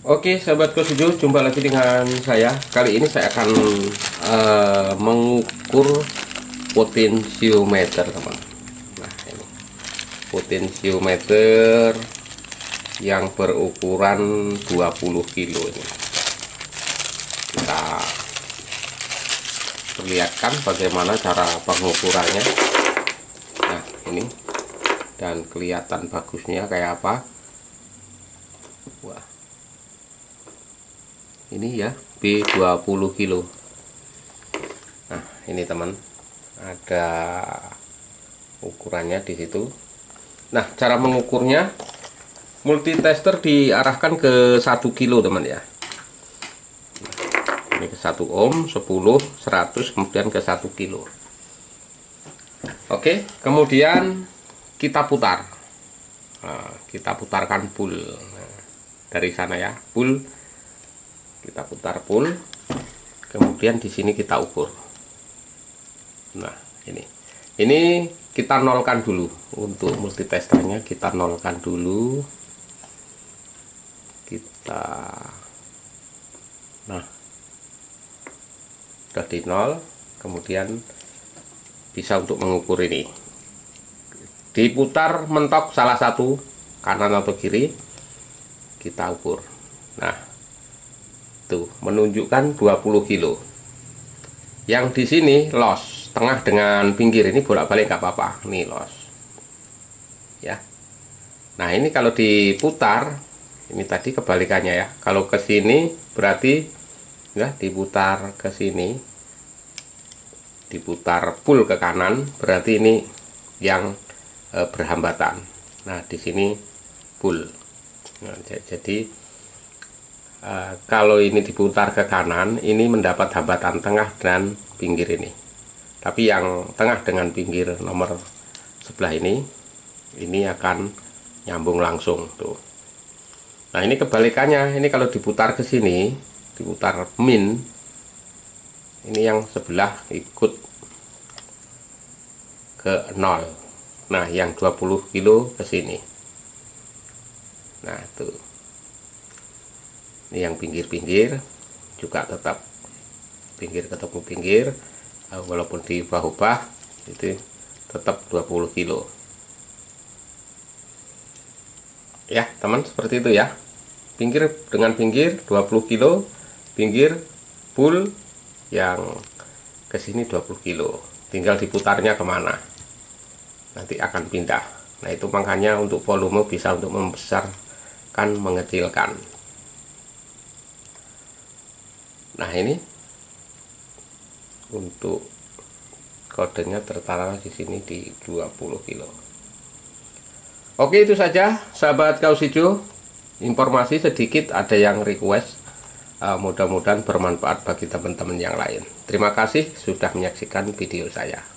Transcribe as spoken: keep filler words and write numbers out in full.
Oke, sahabatku setuju, jumpa lagi dengan saya. Kali ini saya akan uh, mengukur potensiometer, teman. Nah, ini potensiometer yang berukuran dua puluh kilo ini. Kita perlihatkan bagaimana cara pengukurannya. Nah, ini dan kelihatan bagusnya kayak apa. Wah, ini ya B dua puluh kilo. Nah, ini teman, ada ukurannya di situ. Nah, cara mengukurnya, multitester diarahkan ke satu kilo, teman ya. Ini ke satu ohm, sepuluh, seratus, kemudian ke satu kilo. Oke, kemudian kita putar. Nah, kita putarkan pul. Nah, dari sana ya, pul. Kita putar pul, kemudian di sini kita ukur. Nah, ini ini kita nolkan dulu. Untuk multitesternya kita nolkan dulu. Kita nah sudah di nol, kemudian bisa untuk mengukur ini. Diputar mentok salah satu, kanan atau kiri, kita ukur. Nah, tuh menunjukkan dua puluh kilo. Yang di sini los, tengah dengan pinggir ini bolak-balik nggak apa-apa. Nih los. Ya. Nah, ini kalau diputar, ini tadi kebalikannya ya. Kalau ke sini berarti ya diputar ke sini. Diputar full ke kanan, berarti ini yang e, berhambatan. Nah, di sini full. Nah, jadi Uh, kalau ini diputar ke kanan, ini mendapat hambatan tengah dan pinggir ini. Tapi yang tengah dengan pinggir nomor sebelah ini, ini akan nyambung langsung tuh. Nah, ini kebalikannya. Ini kalau diputar ke sini, diputar min, ini yang sebelah ikut ke nol. Nah, yang dua puluh kilo ke sini. Nah, tuh. Ini yang pinggir-pinggir juga tetap pinggir ketemu pinggir, walaupun diubah-ubah itu tetap dua puluh kilo ya teman, seperti itu ya. Pinggir dengan pinggir dua puluh kilo, pinggir full yang kesini dua puluh kilo, tinggal diputarnya kemana nanti akan pindah. Nah, itu makanya untuk volume bisa untuk membesarkan, mengecilkan. Nah, ini untuk kodenya tertara di sini di dua puluh kilo. Oke, itu saja sahabat Kaus Hijau. Informasi sedikit, ada yang request. Uh, mudah-mudahan bermanfaat bagi teman-teman yang lain. Terima kasih sudah menyaksikan video saya.